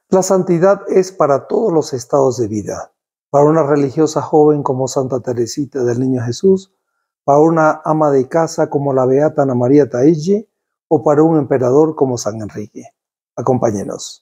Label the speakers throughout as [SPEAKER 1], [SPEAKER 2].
[SPEAKER 1] La santidad es para todos los estados de vida, para una religiosa joven como Santa Teresita del Niño Jesús, para una ama de casa como la beata Ana María Taigi o para un emperador como San Enrique. Acompáñenos.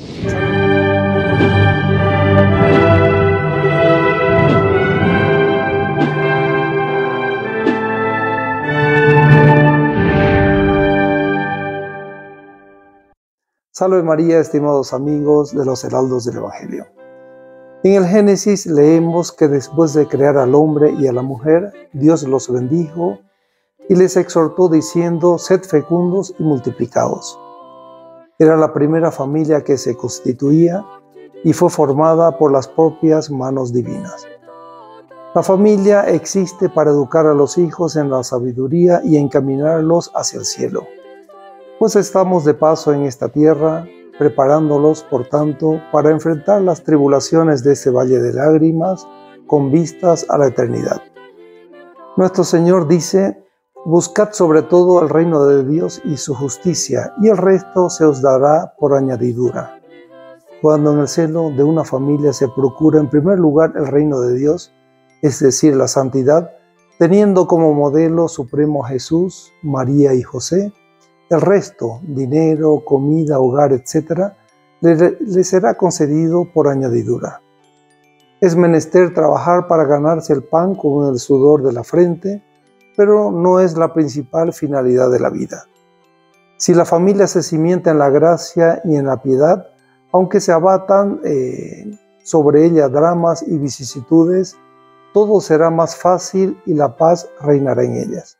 [SPEAKER 1] Salve María, estimados amigos de los heraldos del Evangelio. En el Génesis leemos que después de crear al hombre y a la mujer, Dios los bendijo y les exhortó diciendo: sed fecundos y multiplicaos. Era la primera familia que se constituía y fue formada por las propias manos divinas. La familia existe para educar a los hijos en la sabiduría y encaminarlos hacia el cielo. Pues estamos de paso en esta tierra, preparándolos, por tanto, para enfrentar las tribulaciones de este valle de lágrimas con vistas a la eternidad. Nuestro Señor dice: buscad sobre todo el reino de Dios y su justicia, y el resto se os dará por añadidura. Cuando en el seno de una familia se procura en primer lugar el reino de Dios, es decir, la santidad, teniendo como modelo supremo a Jesús, María y José, el resto, dinero, comida, hogar, etc., le será concedido por añadidura. Es menester trabajar para ganarse el pan con el sudor de la frente, pero no es la principal finalidad de la vida. Si la familia se cimienta en la gracia y en la piedad, aunque se abatan sobre ella dramas y vicisitudes, todo será más fácil y la paz reinará en ellas.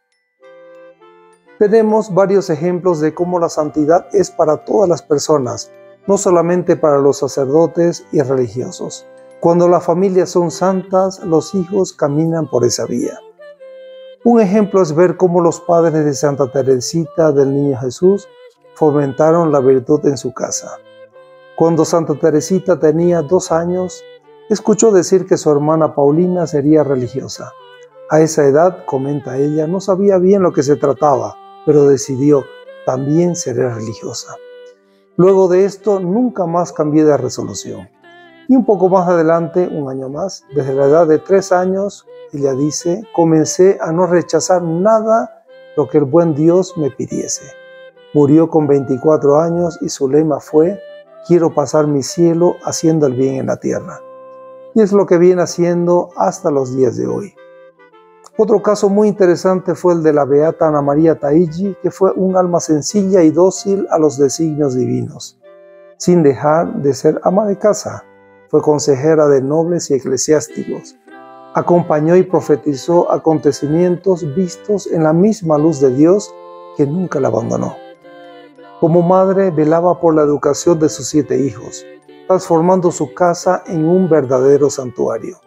[SPEAKER 1] Tenemos varios ejemplos de cómo la santidad es para todas las personas, no solamente para los sacerdotes y religiosos. Cuando las familias son santas, los hijos caminan por esa vía. Un ejemplo es ver cómo los padres de Santa Teresita del Niño Jesús fomentaron la virtud en su casa. Cuando Santa Teresita tenía 2 años, escuchó decir que su hermana Paulina sería religiosa. A esa edad, comenta ella, no sabía bien lo que se trataba, pero decidió: también seré religiosa. Luego de esto, nunca más cambié de resolución. Y un poco más adelante, 1 año más, desde la edad de 3 años, ella dice: comencé a no rechazar nada lo que el buen Dios me pidiese. Murió con 24 años y su lema fue: quiero pasar mi cielo haciendo el bien en la tierra. Y es lo que viene haciendo hasta los días de hoy. Otro caso muy interesante fue el de la beata Ana María Taigi, que fue un alma sencilla y dócil a los designios divinos. Sin dejar de ser ama de casa, fue consejera de nobles y eclesiásticos. Acompañó y profetizó acontecimientos vistos en la misma luz de Dios, que nunca la abandonó. Como madre, velaba por la educación de sus 7 hijos, transformando su casa en un verdadero santuario.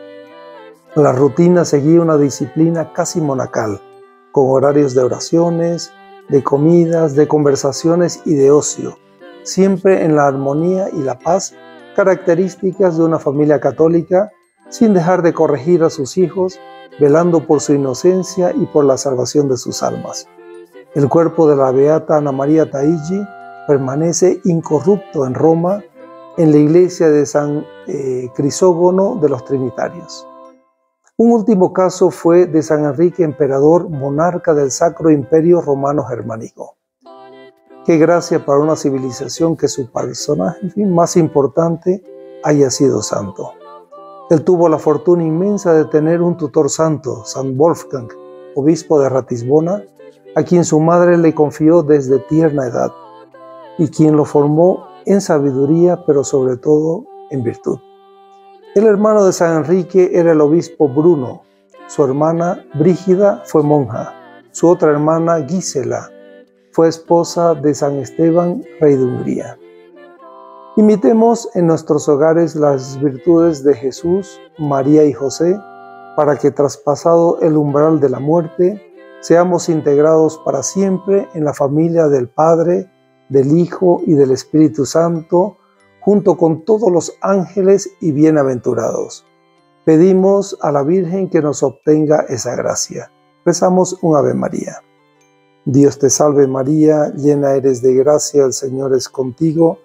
[SPEAKER 1] La rutina seguía una disciplina casi monacal, con horarios de oraciones, de comidas, de conversaciones y de ocio, siempre en la armonía y la paz, características de una familia católica, sin dejar de corregir a sus hijos, velando por su inocencia y por la salvación de sus almas. El cuerpo de la beata Ana María Taigi permanece incorrupto en Roma, en la iglesia de San Crisógono de los Trinitarios. Un último caso fue de San Enrique, emperador, monarca del Sacro Imperio Romano Germánico. Qué gracia para una civilización que su personaje más importante haya sido santo. Él tuvo la fortuna inmensa de tener un tutor santo, San Wolfgang, obispo de Ratisbona, a quien su madre le confió desde tierna edad, y quien lo formó en sabiduría, pero sobre todo en virtud. El hermano de San Enrique era el obispo Bruno. Su hermana Brígida fue monja. Su otra hermana Gisela fue esposa de San Esteban, rey de Hungría. Imitemos en nuestros hogares las virtudes de Jesús, María y José, para que traspasado el umbral de la muerte, seamos integrados para siempre en la familia del Padre, del Hijo y del Espíritu Santo, junto con todos los ángeles y bienaventurados. Pedimos a la Virgen que nos obtenga esa gracia. Rezamos un Ave María. Dios te salve María, llena eres de gracia, el Señor es contigo.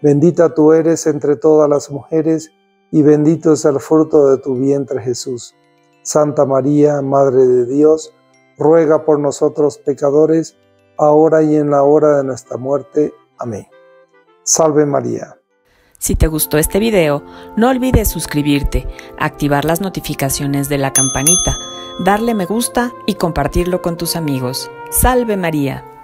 [SPEAKER 1] Bendita tú eres entre todas las mujeres, y bendito es el fruto de tu vientre, Jesús. Santa María, Madre de Dios, ruega por nosotros pecadores, ahora y en la hora de nuestra muerte. Amén. Salve María.
[SPEAKER 2] Si te gustó este video, no olvides suscribirte, activar las notificaciones de la campanita, darle me gusta y compartirlo con tus amigos. ¡Salve María!